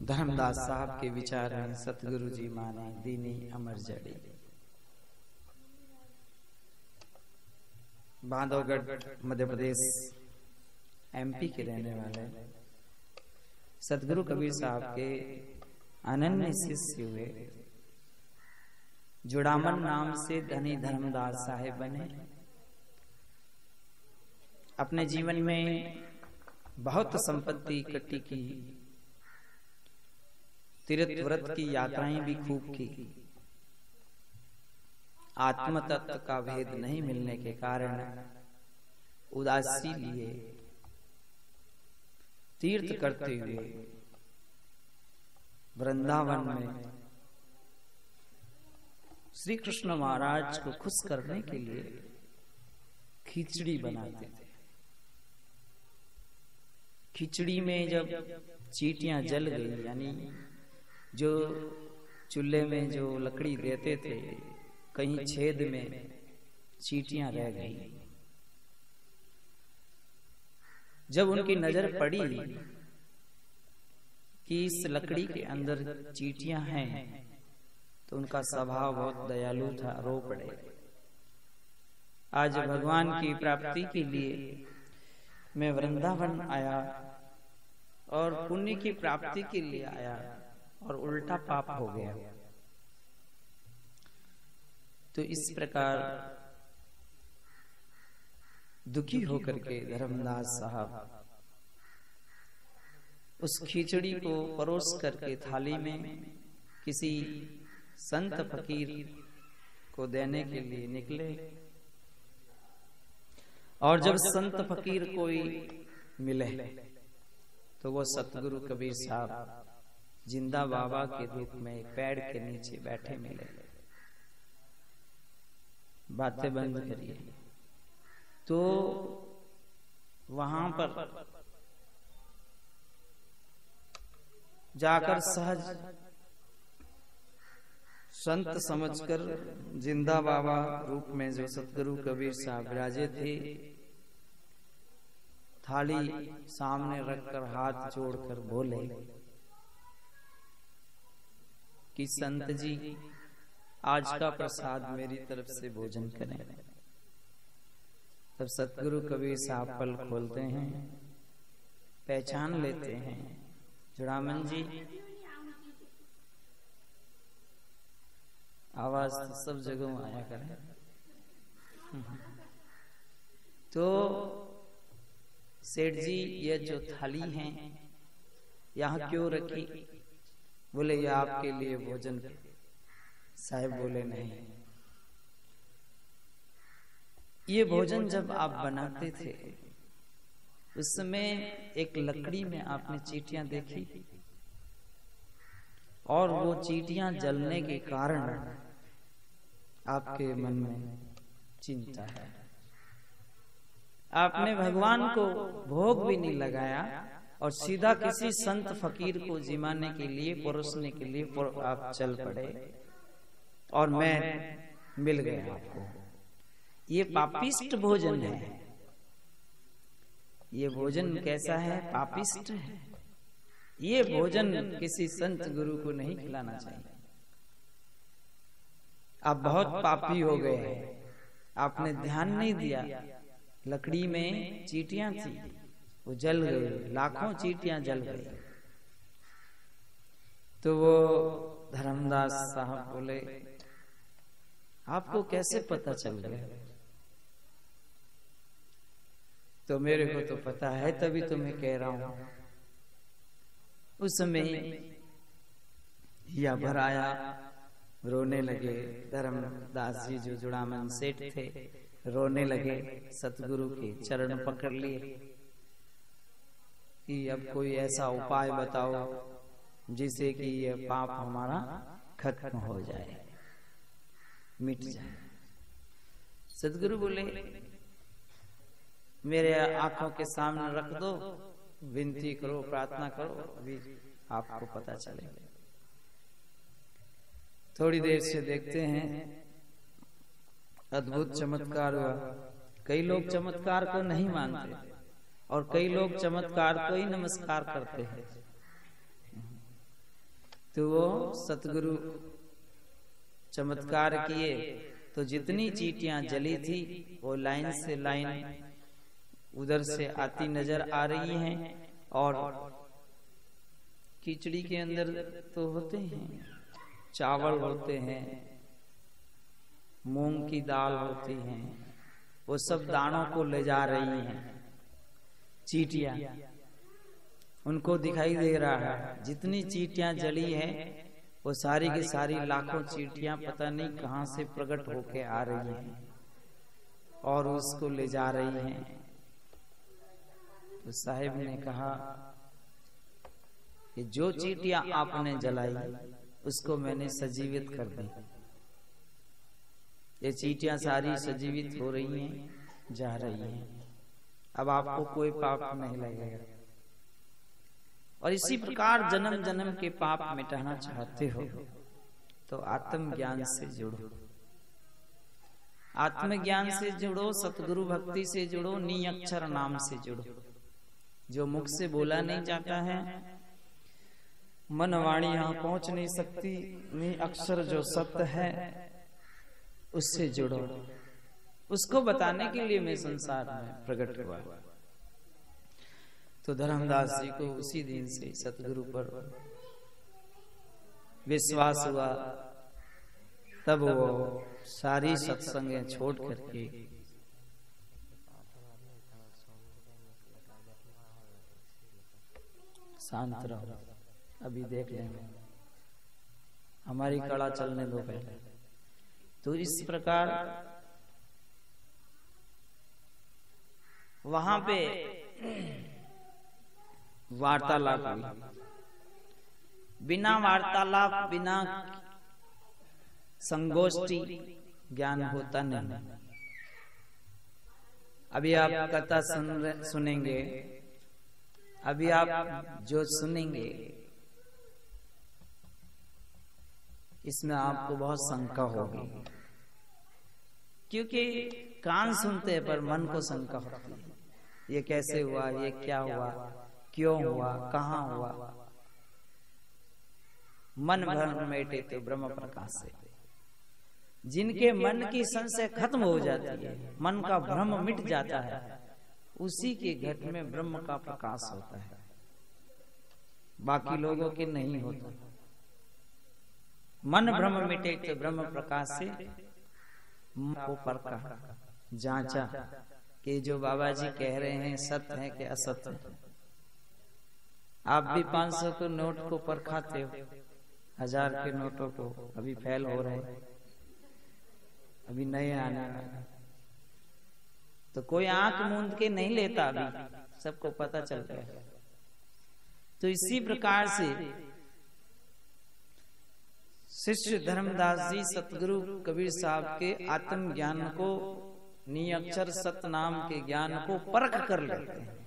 धर्मदास साहब के विचार हैं सतगुरु जी माने दीनी अमर जड़ी। बांधवगढ़ मध्य प्रदेश एमपी के रहने वाले सतगुरु कबीर साहब के अनन्य शिष्य हुए। जुड़ामन नाम से धनी धर्मदास साहेब बने। अपने जीवन में बहुत संपत्ति इकट्ठी की, तीर्थ व्रत की यात्राएं भी खूब की। आत्म तत्व का भेद नहीं मिलने के कारण उदासी लिए तीर्थ करते हुए वृंदावन में श्री कृष्ण महाराज को खुश करने के लिए खिचड़ी बनाते थे। खिचड़ी में जब चींटियां जल गई, यानी जो चूल्हे में जो लकड़ी देते थे कहीं छेद में चींटियां रह गई। जब उनकी नजर पड़ी कि इस लकड़ी के अंदर चींटियां हैं तो उनका स्वभाव बहुत दयालु था, रो पड़े। आज भगवान की प्राप्ति के लिए मैं वृंदावन आया और पुण्य की प्राप्ति के लिए आया और उल्टा पाप हो गया। तो इस प्रकार दुखी होकर के धर्मदास साहब उस खिचड़ी को परोस करके थाली में किसी संत फकीर को देने के लिए निकले। और जब संत फकीर कोई मिले तो वो सतगुरु कबीर साहब जिंदा बाबा के रूप में पेड़ के नीचे बैठे मिले। बातें बंद करिए। तो वहां पर जाकर सहज संत समझकर जिंदा बाबा रूप में जो सतगुरु कबीर साहब विराजे थे, थाली सामने रखकर हाथ जोड़कर बोले कि संत जी आज का प्रसाद मेरी तरफ से भोजन करें। तब सतगुरु कबीर साहब पल खोलते हैं, पहचान लेते हैं जुड़ामन जी। आवाज तो सब जगह आया करे। तो सेठ जी ये जो थाली है यहाँ क्यों रखी? बोले ये आपके लिए भोजन। साहब बोले नहीं, ये भोजन जब आप बनाते थे उस समय एक लकड़ी में आपने चींटियां देखी और वो चींटियां जलने के कारण आपके मन में चिंता है। आपने भगवान को भोग भी नहीं लगाया और सीधा किसी संत फकीर को जिमाने के लिए, परोसने के लिए आप चल पड़े और मैं मिल गया आपको। ये पापिष्ट भोजन है। ये भोजन कैसा है? पापिष्ट है। ये भोजन किसी संत गुरु को नहीं खिलाना चाहिए। आप बहुत पापी हो गए हैं, आपने ध्यान नहीं दिया। लकड़ी में चींटियां थी, वो जल गई, लाखों चींटियां जल गई। तो वो धर्मदास साहब बोले आपको कैसे पता चल गया? तो मेरे को तो पता है, तभी तो मैं कह रहा हूं। उस समय या भर आया, रोने लगे। धर्मदास जी जो जुड़ामन सेठ थे रोने लगे, सतगुरु के चरण पकड़ लिए कि अब कोई ऐसा उपाय बताओ जिससे कि ये पाप हमारा खत्म हो जाए, मिट जाए। सतगुरु बोले मेरे आंखों के सामने रख दो, विनती करो, प्रार्थना करो, अभी आपको पता चलेगा। थोड़ी देर से देखते हैं अद्भुत चमत्कार हुआ। कई लोग चमत्कार को नहीं मानते और कई लोग चमत्कार को ही नमस्कार करते हैं। तो वो सतगुरु चमत्कार किए, तो जितनी चींटियां जली थी वो लाइन से लाइन उधर से आती नजर आ रही हैं। और खिचड़ी के अंदर तो होते हैं, चावल होते हैं, मूंग की दाल होती है, वो सब दानों को ले जा रही हैं चींटियां। उनको दिखाई दे रहा है जितनी चींटियां जली हैं वो सारी की सारी लाखों चींटियां पता नहीं कहां से प्रकट होके आ रही हैं और उसको ले जा रही हैं। तो साहिब ने कहा कि जो चींटियां आपने जलाई उसको मैंने सजीवित कर दी। ये चींटियां सारी सजीवित हो रही हैं, जा रही हैं, अब आपको कोई पाप नहीं लगेगा। और इसी प्रकार जन्म जन्म के पाप मिटाना चाहते हो तो आत्मज्ञान से जुड़ो, आत्मज्ञान से जुड़ो, सतगुरु भक्ति से जुड़ो, निअक्षर नाम से जुड़ो। जो मुख से बोला नहीं जाता है, मन वाणी यहाँ पहुंच नहीं सकती, निअक्षर जो सत्य है उससे जुड़ो। उसको बताने के लिए मैं संसार में प्रकट हुआ। तो धर्मदास जी को उसी दिन से सतगुरु पर विश्वास हुआ। तब वो सारी सत्संगें छोड़ करके शांत रहो, अभी देख लेंगे, हमारी कड़ा चलने दो पहले। तो इस प्रकार वहां पे वार्तालाप हुई। बिना वार्तालाप, बिना संगोष्ठी ज्ञान होता नहीं। अभी आप कथा सुनेंगे, अभी आप जो सुनेंगे इसमें आपको बहुत शंका होगी, क्योंकि कान सुनते हैं पर मन को शंका होती है। ये कैसे हुआ, ये क्या हुआ, क्यों हुआ, कहाँ हुआ। मन भ्रम मिटे तो ब्रह्म प्रकाश से। जिनके मन की संशय खत्म हो जाती है, मन का भ्रम मिट जाता है, उसी के घट में ब्रह्म का प्रकाश होता है, बाकी लोगों के नहीं होता। मन भ्रम मिटे तो ब्रह्म प्रकाश से को परखा, जांचा कि जो बाबा जी कह रहे हैं सत्य है कि असत्य है। आप भी 500 के नोट को परखाते हो, 1000 के नोटों को, अभी फेल हो रहे, अभी नए आने वाले। तो कोई आंख मूंद के नहीं लेता, अभी सबको पता चल गया। तो इसी प्रकार से शिष्य धर्मदास जी सतगुरु कबीर साहब के आत्म ज्ञान को, निअक्षर सत्य नाम के ज्ञान को परख कर लेते हैं।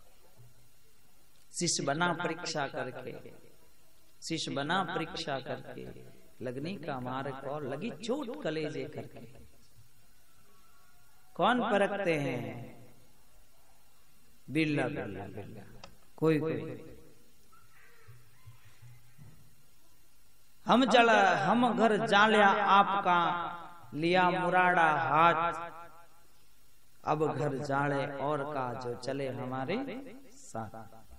शिष्य बना परीक्षा करके, शिष्य बना परीक्षा करके, लगनी का मार्ग और लगी चोट कलेजे करके। कौन परखते हैं? बिरला बिरला बिरला, कोई कोई। हम घर जालिया आपका, लिया मुराड़ा हाथ, अब घर जाले और का जो चले हमारे साथ।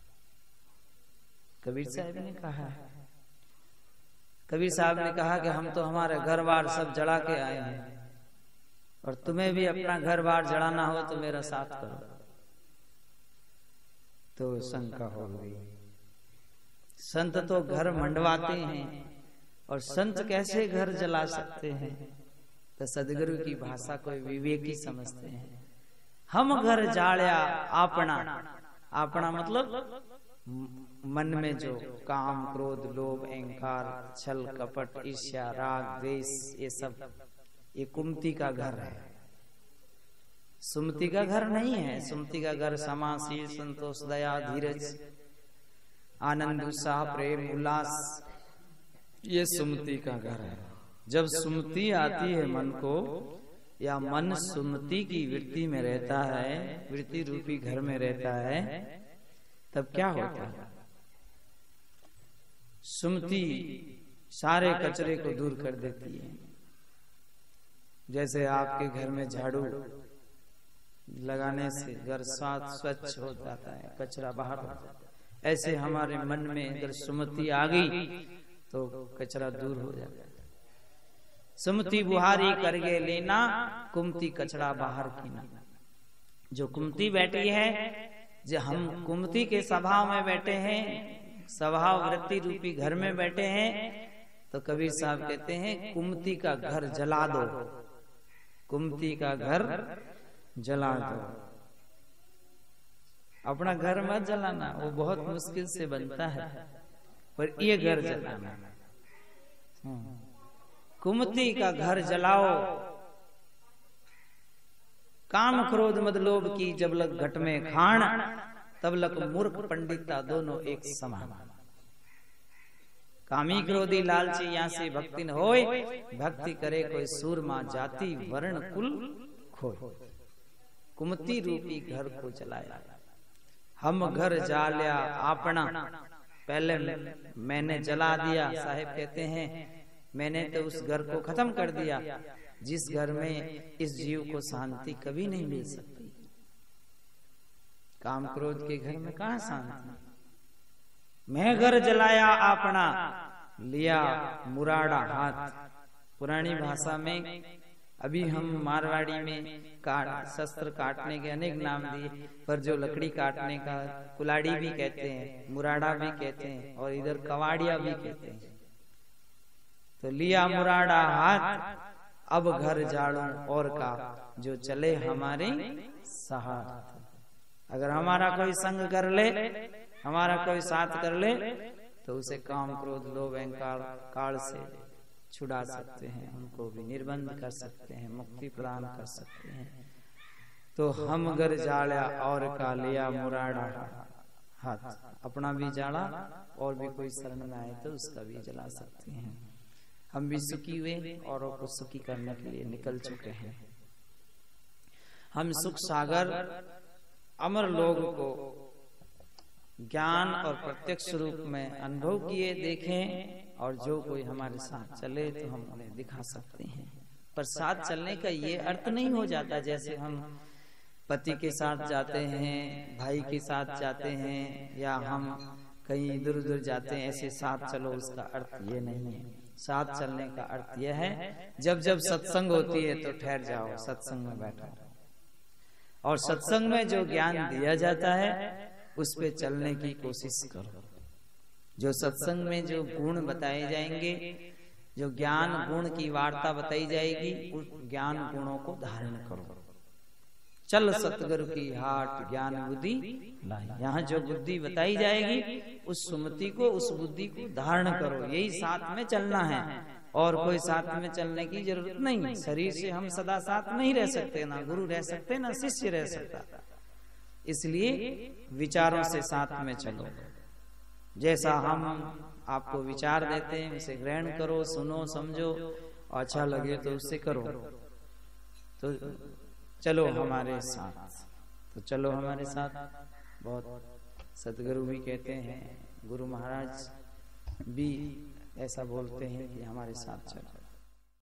कबीर साहब ने कहा है, कबीर साहब ने कहा कि हम तो हमारे घर बार सब जला के आए हैं, और तुम्हें भी अपना घर बार जलाना हो तो मेरा साथ करो। तो शंका हो गई। संत तो घर मंडवाते हैं, और संत कैसे घर जला सकते हैं? तो सदगुरु की भाषा को विवेकी समझते हैं। हम घर जालिया अपना, अपना मतलब मन में जो काम, क्रोध, लोभ, अहंकार, छल, कपट, ईर्ष्या, राग, द्वेष, ये सब, ये कुमति का घर है, सुमति का घर नहीं है। सुमति का घर क्षमा, शील, संतोष, दया, धीरज, आनंद, उत्साह, प्रेम, उल्लास, ये सुमति का घर है। जब सुमति आती है मन को, या मन सुमति की वृत्ति में रहता है, वृत्ति रूपी घर में रहता है, तब क्या होता है? सुमति सारे कचरे को दूर कर देती है। जैसे आपके घर में झाड़ू लगाने से घर साफ स्वच्छ हो जाता है, कचरा बाहर हो जाता है, ऐसे हमारे मन में अगर सुमति आ गई तो कचरा दूर हो जाता है। सुमति बुहारी करके लेना, कुमति कचरा बाहर कीना। जो कुमति बैठी है, जो हम कुमति के स्वभाव में बैठे हैं, स्वभाव वृत्ति रूपी घर में बैठे हैं, तो कबीर साहब कहते हैं कुमति का घर जला दो, कुमति का घर जला दो। अपना घर मत जलाना, वो बहुत मुश्किल से बनता है, पर ये घर जलाना। कुमति का घर जलाओ। काम क्रोध मद लोभ की जब लग घट में खान, तब लग मूर्ख पंडिता दोनों एक समान। कामी क्रोधी लालची यहाँ से भक्ति न होय, भक्ति करे कोई सूरमा जाति वर्ण कुल खोय। कुमति रूपी घर को जलाया। हम घर जालिया अपना, पहले मैंने जला दिया। साहिब कहते हैं मैंने तो उस घर को खत्म कर दिया, जिस घर में इस जीव को शांति कभी नहीं मिल सकती। काम क्रोध के घर में कहाँ शांति। मैं घर जलाया अपना, लिया मुराड़ा हाथ। पुरानी भाषा में, अभी हम मारवाड़ी में शस्त्र काटने के अनेक नाम दिए, पर जो लकड़ी काटने का कुलाड़ी भी कहते हैं, मुराड़ा भी कहते हैं, और इधर कवाड़िया भी कहते हैं। तो लिया मुराड़ा हाथ, अब घर जाड़ू और का, जो चले हमारे साथ। अगर हमारा कोई संग कर ले, हमारा कोई साथ कर ले, तो उसे काम क्रोध लोभ अहंकार काल से छुड़ा सकते हैं, उनको भी निर्बंध कर सकते हैं, मुक्ति प्रदान कर सकते हैं। तो हम घर जाड़ा और का, लिया मुराड़ा हाथ। अपना भी जाड़ा, और भी कोई शरण में आए तो उसका भी जला सकते हैं। हम भी सुखी हुए, औरों को सुखी करने के लिए निकल चुके हैं। हम सुख सागर अमर लोग को ज्ञान और प्रत्यक्ष रूप में अनुभव किए, देखें, और जो कोई हमारे साथ चले तो हम उन्हें दिखा सकते हैं। पर साथ चलने का ये अर्थ नहीं हो जाता जैसे हम पति के साथ जाते हैं, भाई के साथ जाते हैं, या हम कहीं इधर उधर जाते हैं, ऐसे साथ चलो, उसका अर्थ ये नहीं है। साथ चलने का अर्थ यह है, जब जब सत्संग होती है तो ठहर जाओ, सत्संग में बैठो, और सत्संग में जो ज्ञान दिया जाता है उस पे चलने की कोशिश करो। जो सत्संग में जो गुण बताए जाएंगे, जो ज्ञान गुण की वार्ता बताई जाएगी, उस ज्ञान गुणों को धारण करो। चल सतगुरु की हाट ज्ञान बुद्धि लाई। यहाँ जो बुद्धि बताई जाएगी, उस सुमति को, उस बुद्धि को धारण करो। यही साथ में चलना है, और कोई साथ में चलने की जरूरत नहीं। शरीर से हम सदा साथ नहीं रह सकते, ना गुरु रह सकते, ना शिष्य रह सकता। इसलिए विचारों से साथ में चलो। जैसा हम आपको विचार देते हैं उसे ग्रहण करो, सुनो, समझो, अच्छा लगे तो उससे करो। तो चलो हमारे साथ, तो चलो हमारे साथ। बहुत सतगुरु भी कहते हैं, गुरु महाराज भी ऐसा बोलते हैं कि हमारे साथ चलो।